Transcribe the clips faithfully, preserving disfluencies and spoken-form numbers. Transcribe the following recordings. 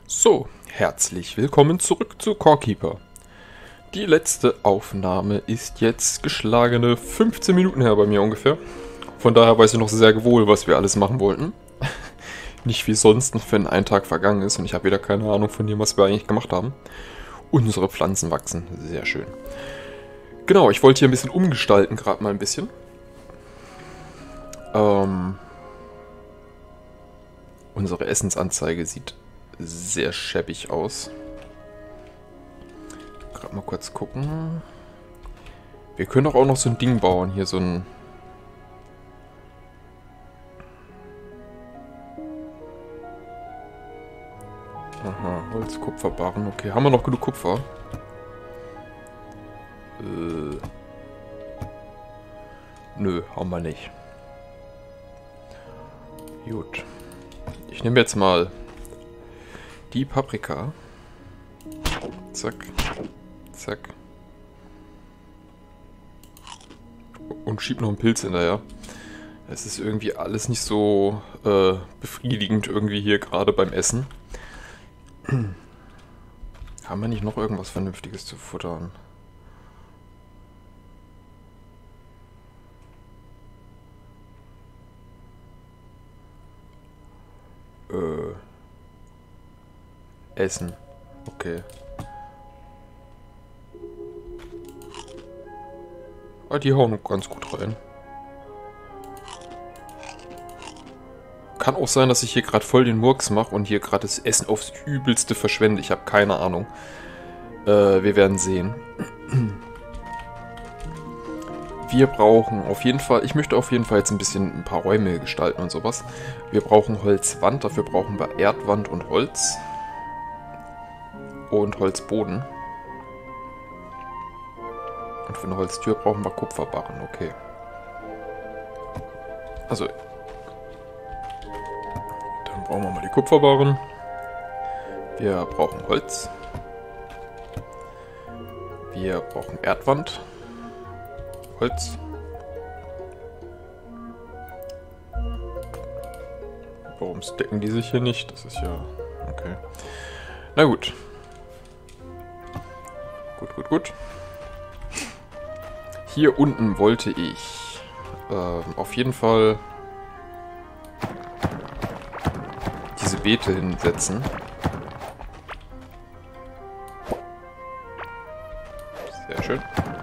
So, herzlich willkommen zurück zu Core Keeper. Die letzte Aufnahme ist jetzt geschlagene fünfzehn Minuten her bei mir ungefähr. Von daher weiß ich noch sehr wohl, was wir alles machen wollten. Nicht wie sonst, wenn ein Tag vergangen ist und ich habe wieder keine Ahnung von dem, was wir eigentlich gemacht haben. Unsere Pflanzen wachsen, sehr schön. Genau, ich wollte hier ein bisschen umgestalten, gerade mal ein bisschen. Ähm, unsere Essensanzeige sieht sehr schäbig aus. Gerade mal kurz gucken. Wir können doch auch noch so ein Ding bauen, hier so ein... Aha, Holz, Kupferbarren. Okay, haben wir noch genug Kupfer? Äh... Nö, haben wir nicht. Gut. Ich nehme jetzt mal die Paprika. Zack. Zack. Und schieb noch einen Pilz hinterher. Es ist irgendwie alles nicht so äh, befriedigend irgendwie hier gerade beim Essen. Haben wir nicht noch irgendwas Vernünftiges zu futtern? Äh. Essen. Okay. Ah, die hauen ganz gut rein. Kann auch sein, dass ich hier gerade voll den Murks mache und hier gerade das Essen aufs Übelste verschwende. Ich habe keine Ahnung. Äh, wir werden sehen. Wir brauchen auf jeden Fall, ich möchte auf jeden Fall jetzt ein bisschen ein paar Räume gestalten und sowas. Wir brauchen Holzwand, dafür brauchen wir Erdwand und Holz. Und Holzboden. Und für eine Holztür brauchen wir Kupferbarren, okay. Also, dann brauchen wir mal die Kupferbarren. Wir brauchen Holz. Wir brauchen Erdwand. Holz. Warum stacken die sich hier nicht? Das ist ja... Okay. Na gut. Gut, gut, gut. Hier unten wollte ich ähm, auf jeden Fall diese Beete hinsetzen. Sehr schön.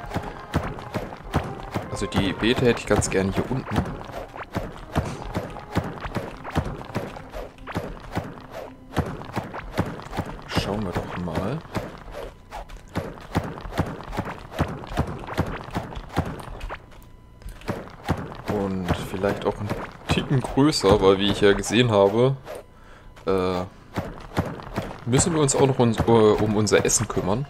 Also die Beete hätte ich ganz gerne hier unten. Schauen wir doch mal. Und vielleicht auch einen Ticken größer, weil wie ich ja gesehen habe, äh, müssen wir uns auch noch uns, äh, um unser Essen kümmern.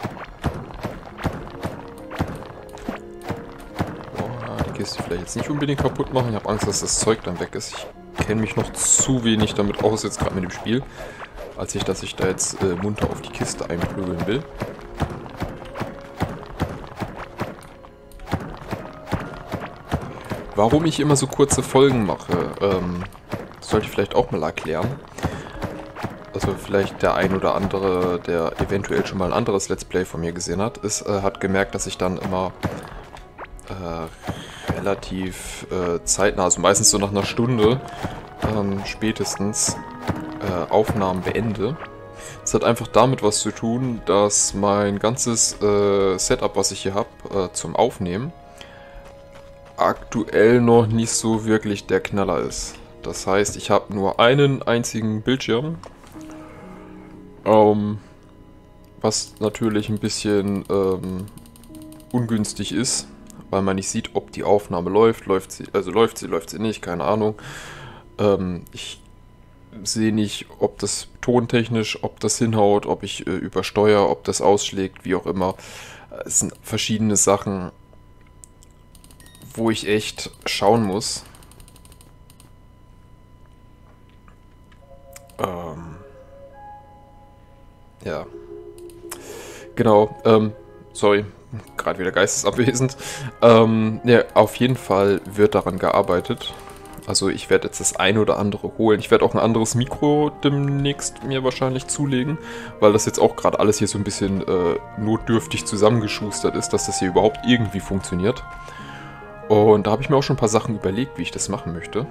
Boah, die Kiste vielleicht jetzt nicht unbedingt kaputt machen. Ich habe Angst, dass das Zeug dann weg ist. Ich kenne mich noch zu wenig damit aus, jetzt gerade mit dem Spiel, als ich, dass ich da jetzt äh, munter auf die Kiste einprügeln will. Warum ich immer so kurze Folgen mache, ähm, sollte ich vielleicht auch mal erklären. Also vielleicht der ein oder andere, der eventuell schon mal ein anderes Let's Play von mir gesehen hat, ist, äh, hat gemerkt, dass ich dann immer äh, relativ äh, zeitnah, also meistens so nach einer Stunde ähm, spätestens äh, Aufnahmen beende. Es hat einfach damit was zu tun, dass mein ganzes äh, Setup, was ich hier habe, äh, zum Aufnehmen, aktuell noch nicht so wirklich der Knaller ist. Das heißt, ich habe nur einen einzigen Bildschirm, ähm, was natürlich ein bisschen ähm, ungünstig ist, weil man nicht sieht, ob die Aufnahme läuft, läuft sie, also läuft sie, läuft sie nicht, keine Ahnung. Ähm, ich sehe nicht, ob das tontechnisch, ob das hinhaut, ob ich äh, übersteuere, ob das ausschlägt, wie auch immer. Es sind verschiedene Sachen, wo ich echt schauen muss. Ähm, ja. Genau, ähm, sorry, gerade wieder geistesabwesend. Ähm, ja, auf jeden Fall wird daran gearbeitet. Also ich werde jetzt das eine oder andere holen. Ich werde auch ein anderes Mikro demnächst mir wahrscheinlich zulegen, weil das jetzt auch gerade alles hier so ein bisschen äh, notdürftig zusammengeschustert ist, dass das hier überhaupt irgendwie funktioniert. Und da habe ich mir auch schon ein paar Sachen überlegt, wie ich das machen möchte.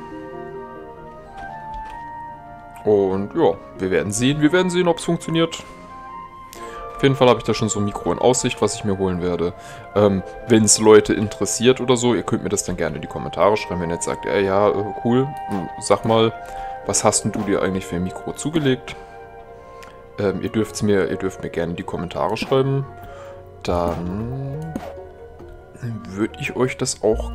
Und ja, wir werden sehen, wir werden sehen, ob es funktioniert. Auf jeden Fall habe ich da schon so ein Mikro in Aussicht, was ich mir holen werde. Ähm, wenn es Leute interessiert oder so, ihr könnt mir das dann gerne in die Kommentare schreiben, wenn ihr jetzt sagt, ey, ja, äh, cool, sag mal, was hast denn du dir eigentlich für ein Mikro zugelegt? Ähm, ihr dürft's mir, ihr dürft mir gerne in die Kommentare schreiben. Dann würde ich euch das auch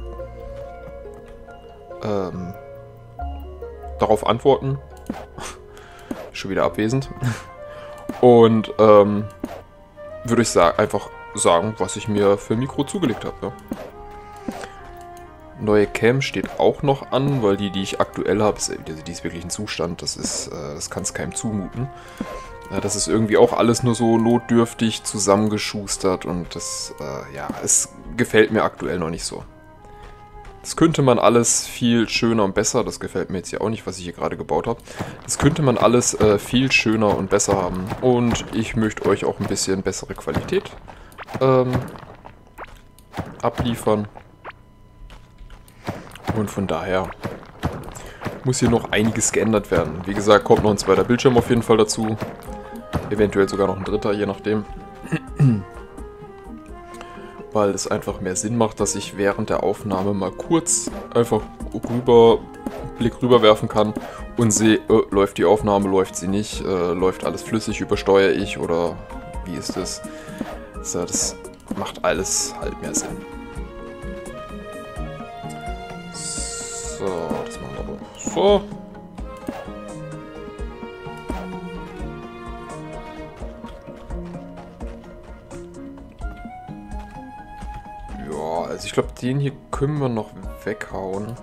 ähm, darauf antworten. Schon wieder abwesend. Und ähm, würde ich sa- einfach sagen, was ich mir für ein Mikro zugelegt habe. Ja. Neue Cam steht auch noch an, weil die, die ich aktuell habe, die ist wirklich ein Zustand. Das ist, äh, das kann es keinem zumuten. Ja, das ist irgendwie auch alles nur so notdürftig zusammengeschustert und das, äh, ja, es gefällt mir aktuell noch nicht so. Das könnte man alles viel schöner und besser, das gefällt mir jetzt hier auch nicht, was ich hier gerade gebaut habe. Das könnte man alles äh, viel schöner und besser haben. Und ich möchte euch auch ein bisschen bessere Qualität ähm, abliefern. Und von daher muss hier noch einiges geändert werden. Wie gesagt, kommt noch ein zweiter Bildschirm auf jeden Fall dazu. Eventuell sogar noch ein dritter, je nachdem. Weil es einfach mehr Sinn macht, dass ich während der Aufnahme mal kurz einfach rüber, Blick rüber werfen kann und sehe, äh, läuft die Aufnahme, läuft sie nicht, äh, läuft alles flüssig, übersteuere ich oder wie ist das? So, das macht alles halt mehr Sinn. So, das machen wir doch so. Also ich glaube, den hier können wir noch weghauen.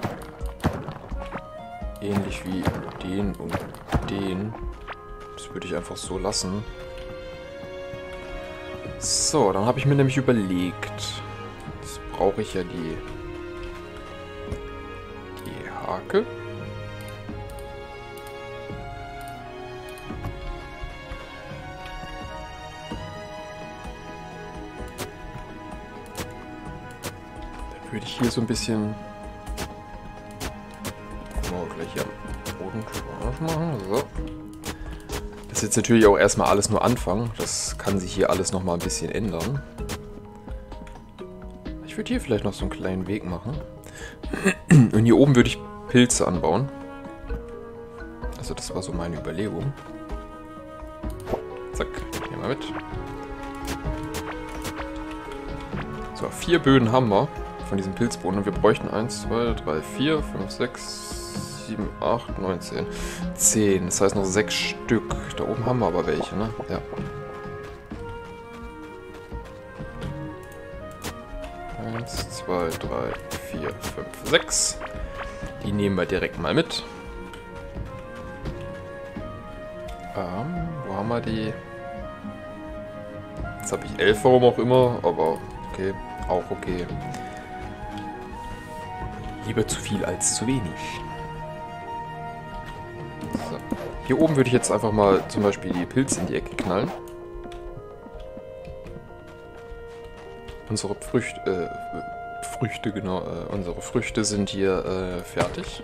Ähnlich wie den und den. Das würde ich einfach so lassen. So, dann habe ich mir nämlich überlegt. Jetzt brauche ich ja die, die Hake. Würde ich hier so ein bisschen genau gleich hier am Boden machen. So. Das ist jetzt natürlich auch erstmal alles nur Anfang. Das kann sich hier alles nochmal ein bisschen ändern. Ich würde hier vielleicht noch so einen kleinen Weg machen. Und hier oben würde ich Pilze anbauen. Also das war so meine Überlegung. Zack, nehmen wir mit. So, vier Böden haben wir von diesem Pilzboden und wir bräuchten eins, zwei, drei, vier, fünf, sechs, sieben, acht, neun, zehn, zehn. Das heißt noch sechs Stück. Da oben haben wir aber welche, ne? Ja. eins, zwei, drei, vier, fünf, sechs. Die nehmen wir direkt mal mit. Ähm, wo haben wir die? Jetzt habe ich elf, warum auch immer, aber okay, auch okay. Lieber zu viel als zu wenig. So. Hier oben würde ich jetzt einfach mal zum Beispiel die Pilze in die Ecke knallen. Unsere Früchte, äh, Früchte, genau, äh, unsere Früchte sind hier äh, fertig.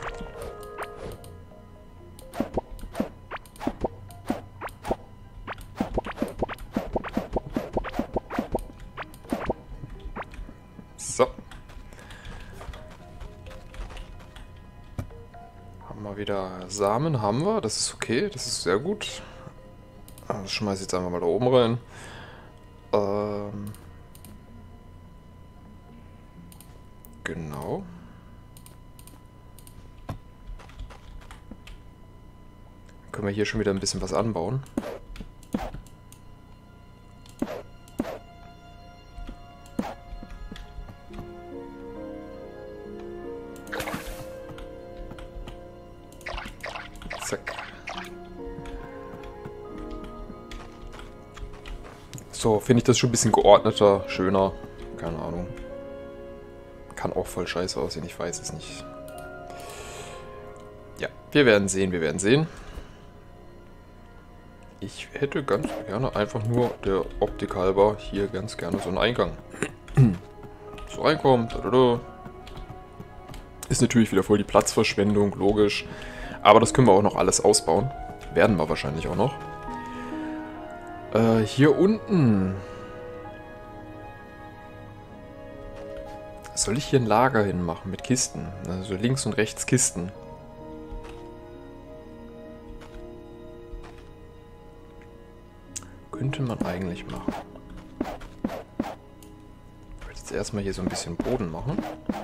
So. Haben wir wieder Samen, haben wir, das ist okay, das ist sehr gut. Das schmeiße ich jetzt einfach mal da oben rein. Ähm... Genau. Dann können wir hier schon wieder ein bisschen was anbauen. Zack. So, finde ich das schon ein bisschen geordneter, schöner. Keine Ahnung. Kann auch voll scheiße aussehen, ich weiß es nicht. Wir werden sehen, wir werden sehen. Ich hätte ganz gerne einfach nur der Optik halber hier ganz gerne so einen Eingang. So reinkommen. Da, da, da. Ist natürlich wieder voll die Platzverschwendung, logisch. Aber das können wir auch noch alles ausbauen. Werden wir wahrscheinlich auch noch. Äh, hier unten. Soll ich hier ein Lager hinmachen mit Kisten? Also links und rechts Kisten. Könnte man eigentlich machen. Ich würde jetzt erstmal hier so ein bisschen Boden machen.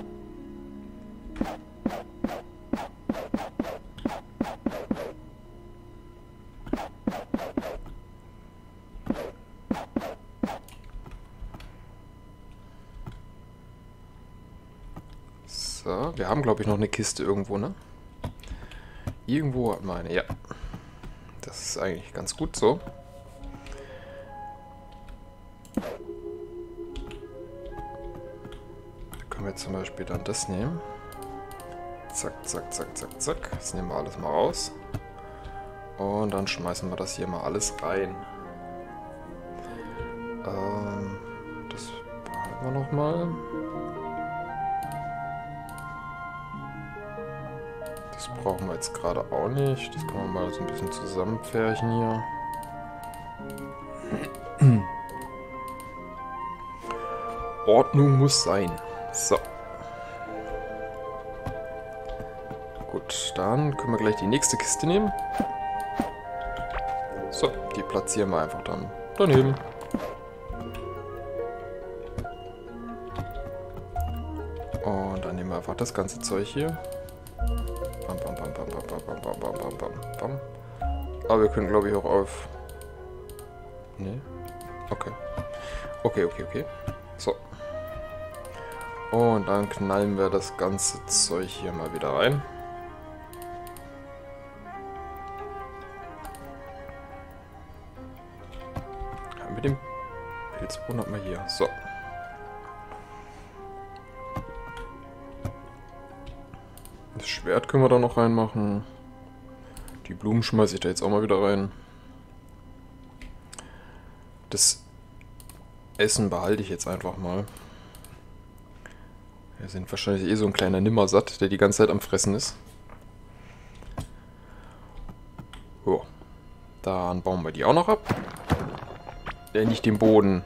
So, wir haben, glaube ich, noch eine Kiste irgendwo, ne? Irgendwo hat meine, ja. Das ist eigentlich ganz gut so. Da können wir zum Beispiel dann das nehmen. Zack, zack, zack, zack, zack. Das nehmen wir alles mal raus. Und dann schmeißen wir das hier mal alles rein. Ähm, das behalten wir nochmal. Das brauchen wir jetzt gerade auch nicht. Das können wir mal so ein bisschen zusammenpferchen hier. Ordnung muss sein. So. Gut, dann können wir gleich die nächste Kiste nehmen. So, die platzieren wir einfach dann daneben. Und dann nehmen wir einfach das ganze Zeug hier. Bam, bam, bam, bam, bam, bam, bam, bam, bam, bam, bam. Aber wir können, glaube ich, auch auf... Nee. Okay. Okay, okay, okay. So. Und dann knallen wir das ganze Zeug hier mal wieder rein. Mit dem Pilzboden hat man hier. So. Das Schwert können wir da noch reinmachen. Die Blumen schmeiße ich da jetzt auch mal wieder rein. Das Essen behalte ich jetzt einfach mal. Wir sind wahrscheinlich eh so ein kleiner Nimmersatt, der die ganze Zeit am Fressen ist. So. Dann bauen wir die auch noch ab. Ja, nicht den Boden.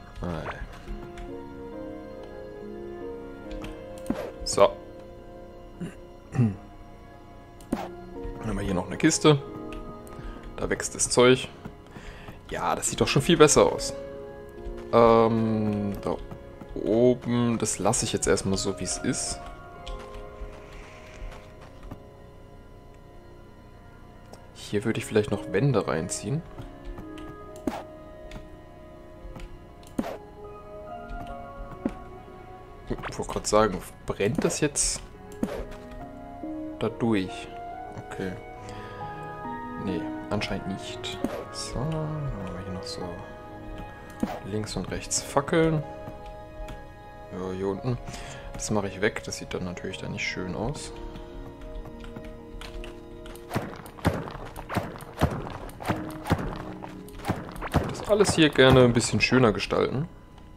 So. Dann haben wir hier noch eine Kiste. Da wächst das Zeug. Ja, das sieht doch schon viel besser aus. Ähm, da oben, das lasse ich jetzt erstmal so, wie es ist. Hier würde ich vielleicht noch Wände reinziehen. Ich wollte gerade sagen, brennt das jetzt da durch? Okay. Nee, anscheinend nicht. So, dann haben wir hier noch so links und rechts Fackeln. Ja, hier unten. Das mache ich weg, das sieht dann natürlich dann nicht schön aus. Das alles hier gerne ein bisschen schöner gestalten.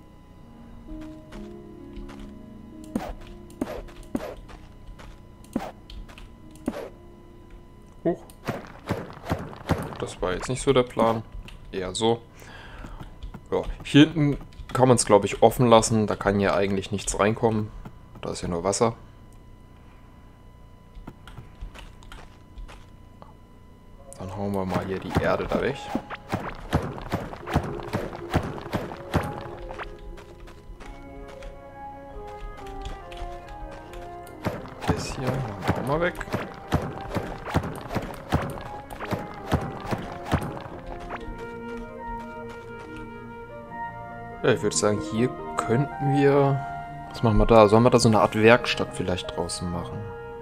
Huch. Das war jetzt nicht so der Plan. Eher so. Ja, hier hinten kann man es, glaube ich, offen lassen. Da kann ja eigentlich nichts reinkommen. Da ist ja nur Wasser. Dann hauen wir mal hier die Erde da weg. Das hier machen wir auch mal weg. Ja, ich würde sagen, hier könnten wir... Was machen wir da? Sollen wir da so eine Art Werkstatt vielleicht draußen machen?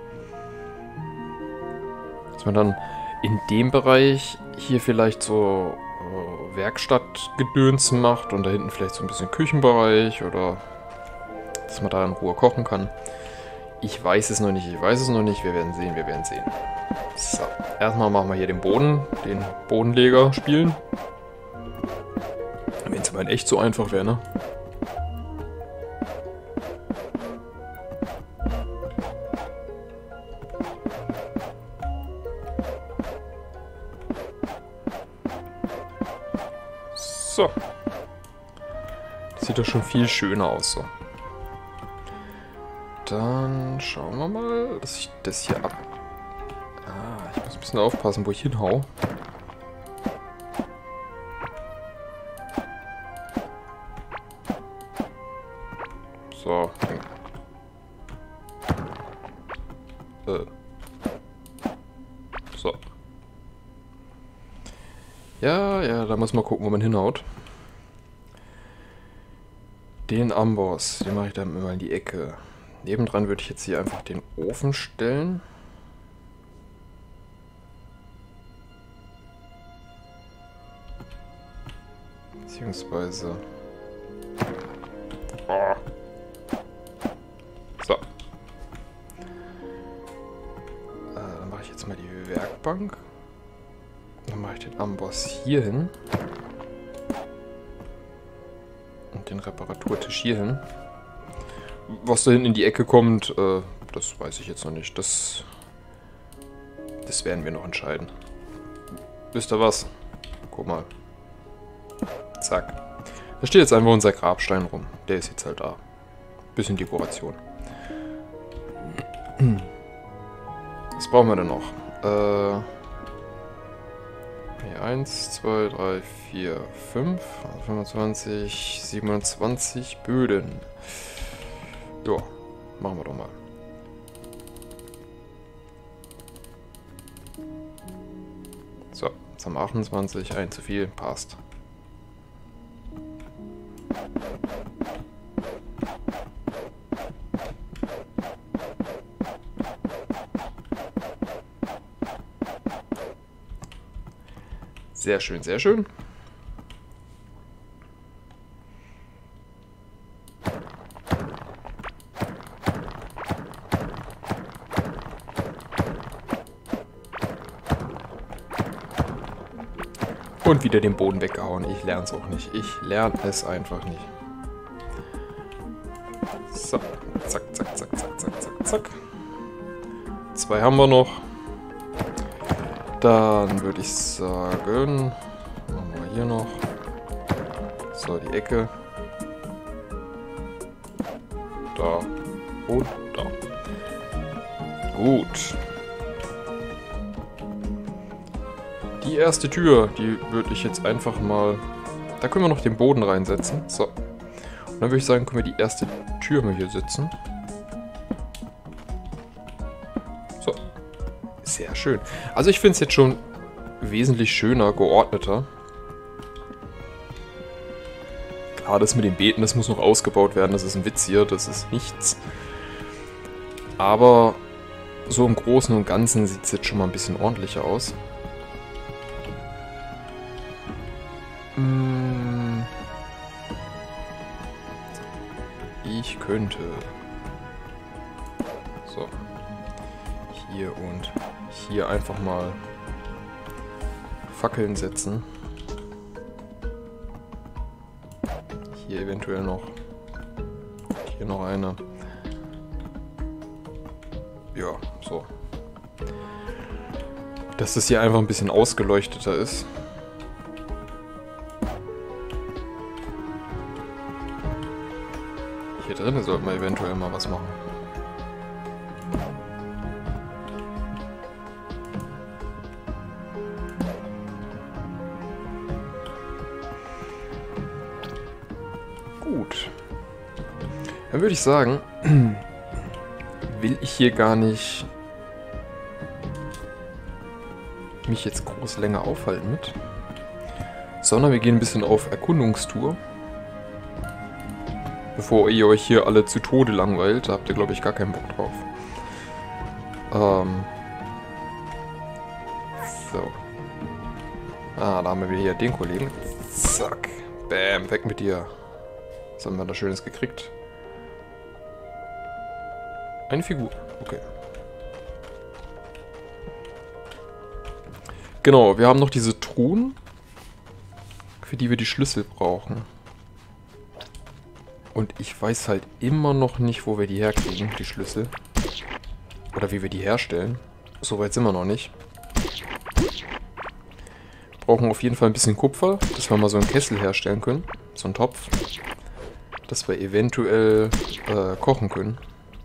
Dass man dann in dem Bereich hier vielleicht so äh, Werkstattgedöns macht und da hinten vielleicht so ein bisschen Küchenbereich oder dass man da in Ruhe kochen kann. Ich weiß es noch nicht, ich weiß es noch nicht. Wir werden sehen, wir werden sehen. So, erstmal machen wir hier den Boden, den Bodenleger spielen. Wenn es mal echt so einfach wäre, ne? So. Das sieht doch schon viel schöner aus so. Dann schauen wir mal, dass ich das hier ab... Ah, ich muss ein bisschen aufpassen, wo ich hinhau. So. Äh. So. Ja, ja, da muss man gucken, wo man hinhaut. Den Amboss, den mache ich dann immer in die Ecke. Nebendran würde ich jetzt hier einfach den Ofen stellen. Beziehungsweise... Oh. So. Äh, dann mache ich jetzt mal die Werkbank. Dann mache ich den Amboss hier hin. Und den Reparaturtisch hier hin. Was da hinten in die Ecke kommt, äh, das weiß ich jetzt noch nicht. Das, das werden wir noch entscheiden. Wisst ihr was? Guck mal. Zack. Da steht jetzt einfach unser Grabstein rum. Der ist jetzt halt da. Bisschen Dekoration. Was brauchen wir denn noch? Äh, hier eins, zwei, drei, vier, fünf, fünfundzwanzig, siebenundzwanzig Böden. Ja, machen wir doch mal. So, jetzt haben wir achtundzwanzig, ein zu viel, passt. Sehr schön, sehr schön. Und wieder den Boden weggehauen. Ich lerne es auch nicht. Ich lerne es einfach nicht. So. Zack, zack, zack, zack, zack, zack, zack. Zwei haben wir noch. Dann würde ich sagen, machen wir hier noch. So, die Ecke. Da. Und da. Gut. Die erste Tür, die würde ich jetzt einfach mal... Da können wir noch den Boden reinsetzen. So. Und dann würde ich sagen, können wir die erste Tür mal hier setzen. So. Sehr schön. Also ich finde es jetzt schon wesentlich schöner, geordneter. Klar, das mit den Beeten, das muss noch ausgebaut werden. Das ist ein Witz hier, das ist nichts. Aber so im Großen und Ganzen sieht es jetzt schon mal ein bisschen ordentlicher aus. Ich könnte... So. Hier und hier einfach mal Fackeln setzen. Hier eventuell noch. Hier noch eine. Ja, so. Dass das hier einfach ein bisschen ausgeleuchteter ist. Hier drinnen sollten wir eventuell mal was machen. Gut. Dann würde ich sagen, will ich hier gar nicht mich jetzt groß länger aufhalten mit, sondern wir gehen ein bisschen auf Erkundungstour. Bevor ihr euch hier alle zu Tode langweilt, da habt ihr, glaube ich, gar keinen Bock drauf. Ähm. So. Ah, da haben wir wieder hier den Kollegen. Zack. Bam, weg mit dir. Was haben wir da Schönes gekriegt? Eine Figur. Okay. Genau, wir haben noch diese Truhen, für die wir die Schlüssel brauchen. Und ich weiß halt immer noch nicht, wo wir die herkriegen, die Schlüssel. Oder wie wir die herstellen. Soweit sind wir noch nicht. Wir brauchen auf jeden Fall ein bisschen Kupfer, dass wir mal so einen Kessel herstellen können. So einen Topf. Dass wir eventuell äh, kochen können.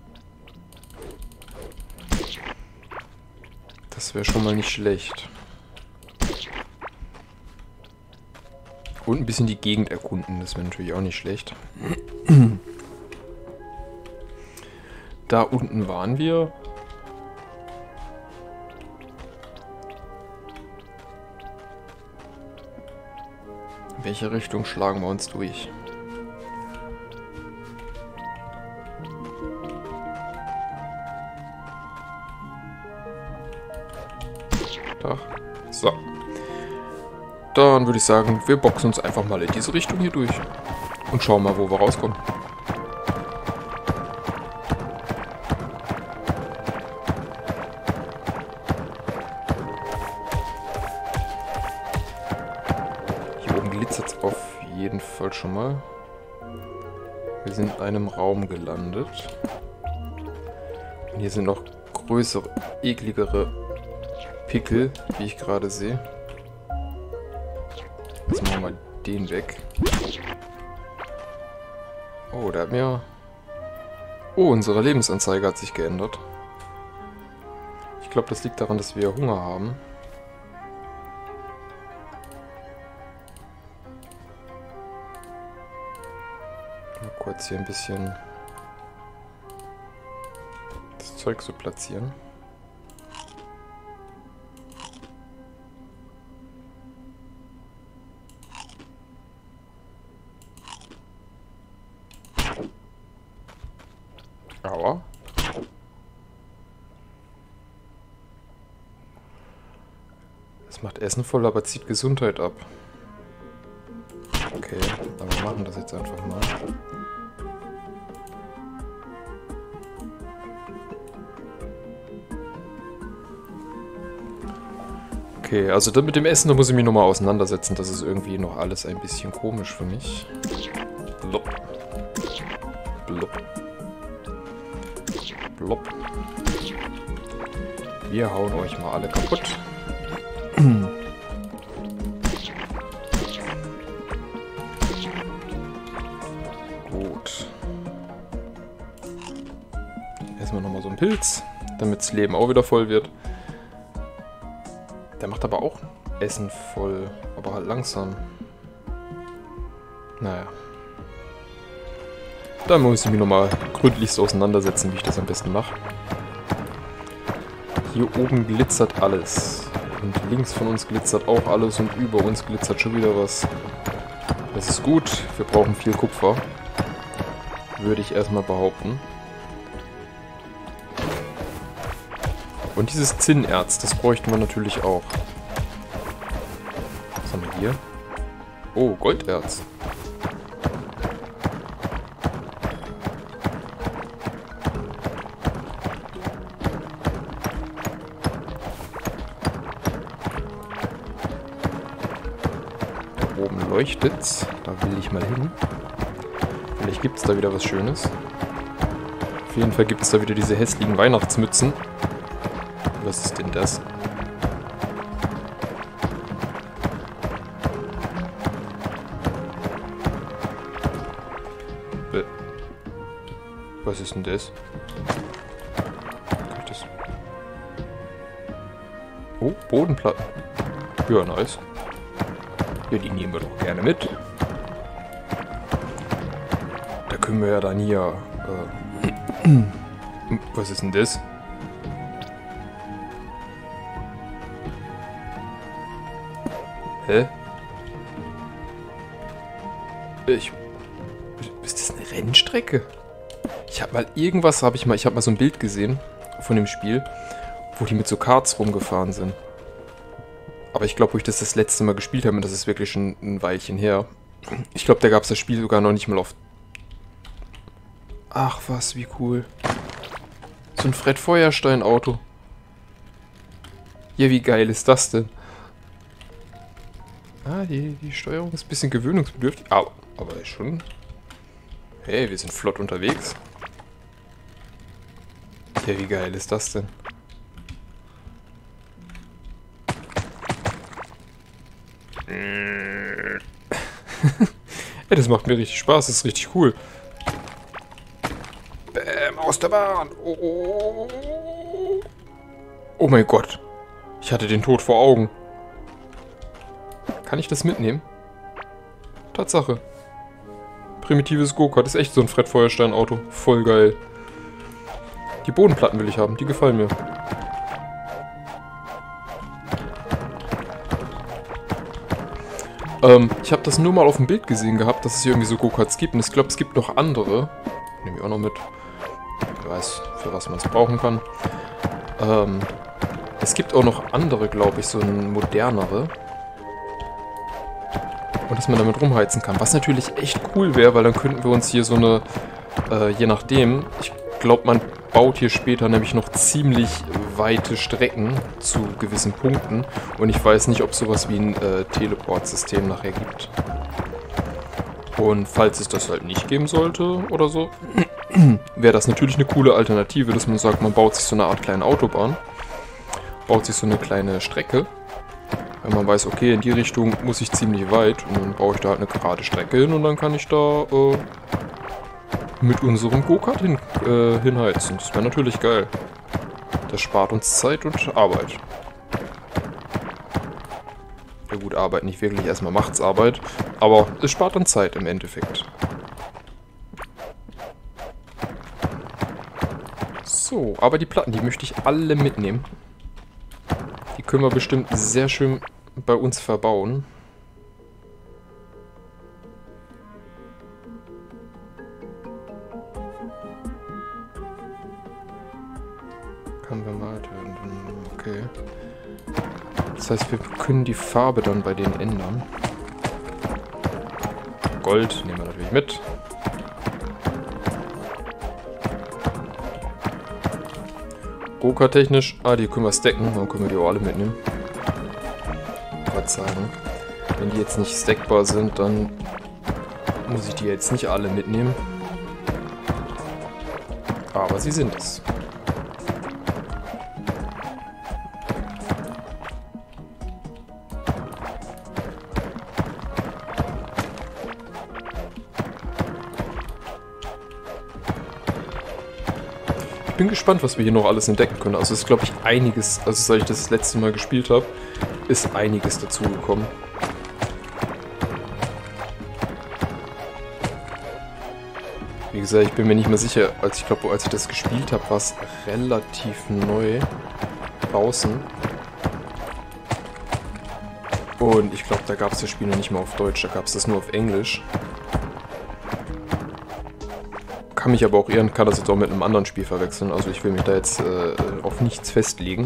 Das wäre schon mal nicht schlecht. Und ein bisschen die Gegend erkunden, das wäre natürlich auch nicht schlecht. Da unten waren wir. In welche Richtung schlagen wir uns durch? Da. So. Dann würde ich sagen, wir boxen uns einfach mal in diese Richtung hier durch. Und schauen mal, wo wir rauskommen. Hier oben glitzert es auf jeden Fall schon mal. Wir sind in einem Raum gelandet. Und hier sind noch größere, ekligere Pickel, wie ich gerade sehe. Jetzt machen wir mal den weg. Oh, der hat mir... Oh, unsere Lebensanzeige hat sich geändert. Ich glaube, das liegt daran, dass wir Hunger haben. Mal kurz hier ein bisschen das Zeug so platzieren. Aua. Das macht Essen voll, aber zieht Gesundheit ab. Okay, aber wir machen das jetzt einfach mal. Okay, also das mit dem Essen, da muss ich mich nochmal auseinandersetzen. Das ist irgendwie noch alles ein bisschen komisch für mich. Blub. Blub. Blub. Wir hauen euch mal alle kaputt. Gut. Erstmal nochmal so einen Pilz, damit das Leben auch wieder voll wird. Der macht aber auch Essen voll, aber halt langsam. Naja. Da muss ich mich nochmal gründlichst auseinandersetzen, wie ich das am besten mache. Hier oben glitzert alles. Und links von uns glitzert auch alles und über uns glitzert schon wieder was. Das ist gut, wir brauchen viel Kupfer. Würde ich erstmal behaupten. Und dieses Zinnerz, das bräuchten wir natürlich auch. Was haben wir hier? Oh, Golderz. Da oben leuchtet's. Da will ich mal hin. Vielleicht gibt es da wieder was Schönes. Auf jeden Fall gibt es da wieder diese hässlichen Weihnachtsmützen. Was ist denn das? Äh. Was ist denn das? Kann ich das? Oh, Bodenplatte. Ja, nice. Ja, die nehmen wir doch gerne mit. Da können wir ja dann hier... Äh, was ist denn das? Hä? Ich... Ist das eine Rennstrecke? Ich habe mal irgendwas, habe ich mal... Ich habe mal so ein Bild gesehen von dem Spiel, wo die mit so Karts rumgefahren sind. Aber ich glaube, wo ich das das letzte Mal gespielt habe, und das ist wirklich schon ein Weilchen her. Ich glaube, da gab es das Spiel sogar noch nicht mal auf... Ach was, wie cool. So ein Fred Feuerstein-Auto. Ja, wie geil ist das denn? Ah, die, die Steuerung ist ein bisschen gewöhnungsbedürftig. Aber, aber ist schon... Hey, wir sind flott unterwegs. Ja, wie geil ist das denn? Ey, das macht mir richtig Spaß. Das ist richtig cool. Bäm, aus der Bahn. Oh, oh, oh. Oh mein Gott. Ich hatte den Tod vor Augen. Kann ich das mitnehmen? Tatsache. Primitives Go-Kart ist echt so ein Fred Feuerstein-Auto. Voll geil. Die Bodenplatten will ich haben. Die gefallen mir. Ähm, ich habe das nur mal auf dem Bild gesehen gehabt, dass es hier irgendwie so Go-Karts gibt. Und ich glaube, es gibt noch andere. Nehme ich auch noch mit. Wer weiß, für was man es brauchen kann. Ähm, es gibt auch noch andere, glaube ich, so ein modernere. Und dass man damit rumheizen kann. Was natürlich echt cool wäre, weil dann könnten wir uns hier so eine, äh, je nachdem, ich glaube, man baut hier später nämlich noch ziemlich weite Strecken zu gewissen Punkten. Und ich weiß nicht, ob es sowas wie ein äh, Teleportsystem nachher gibt. Und falls es das halt nicht geben sollte oder so, wäre das natürlich eine coole Alternative, dass man sagt, man baut sich so eine Art kleine Autobahn. Baut sich so eine kleine Strecke. Wenn man weiß, okay, in die Richtung muss ich ziemlich weit und dann baue ich da halt eine gerade Strecke hin und dann kann ich da äh, mit unserem Go-Kart hin, äh, hinheizen. Das wäre natürlich geil. Das spart uns Zeit und Arbeit. Ja gut, Arbeit nicht wirklich, erstmal macht's Arbeit, aber es spart dann Zeit im Endeffekt. So, aber die Platten, die möchte ich alle mitnehmen. Die können wir bestimmt sehr schön bei uns verbauen. Kann wir mal... Okay. Das heißt, wir können die Farbe dann bei denen ändern. Gold nehmen wir natürlich mit. Go-Kart-technisch, ah, die können wir stacken, dann können wir die auch alle mitnehmen. Ich wollte sagen, wenn die jetzt nicht stackbar sind, dann muss ich die jetzt nicht alle mitnehmen. Aber sie sind es. Ich bin gespannt, was wir hier noch alles entdecken können. Also es ist, glaube ich, einiges, also seit ich das, das letzte Mal gespielt habe, ist einiges dazugekommen. Wie gesagt, ich bin mir nicht mehr sicher, als ich glaube, als ich das gespielt habe, war es relativ neu draußen. Und ich glaube, da gab es das Spiel noch nicht mal auf Deutsch, da gab es das nur auf Englisch. Kann mich aber auch irren, kann das jetzt auch mit einem anderen Spiel verwechseln. Also ich will mich da jetzt äh, auf nichts festlegen.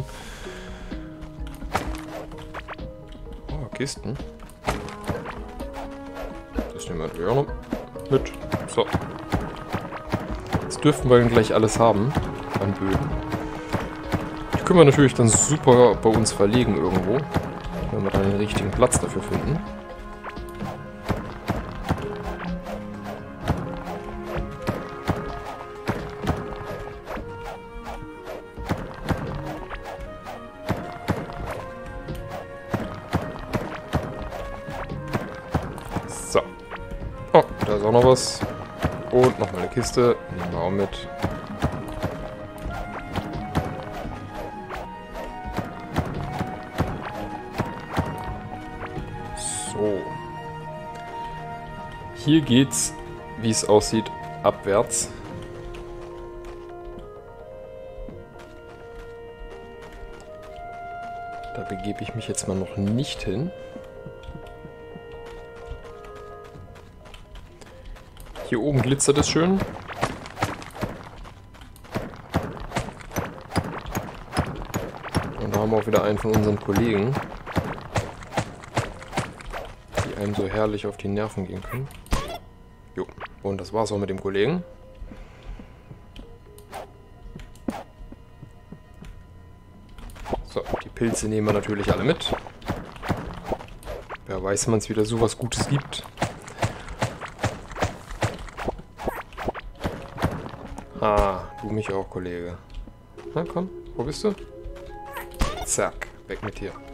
Oh, Kisten. Das nehmen wir natürlich auch noch mit. So. Jetzt dürften wir dann gleich alles haben an Böden. Die können wir natürlich dann super bei uns verlegen irgendwo. Wenn wir dann den richtigen Platz dafür finden. So. Oh, da ist auch noch was. Und nochmal eine Kiste. Nehmen wir auch mit. So. Hier geht's, wie es aussieht, abwärts. Da begebe ich mich jetzt mal noch nicht hin. Hier oben glitzert es schön. Und da haben wir auch wieder einen von unseren Kollegen, die einem so herrlich auf die Nerven gehen können. Jo, und das war's auch mit dem Kollegen. So, die Pilze nehmen wir natürlich alle mit. Wer weiß, man es wieder sowas Gutes gibt. Ah, du mich auch, Kollege. Na komm, wo bist du? Zack, weg mit dir.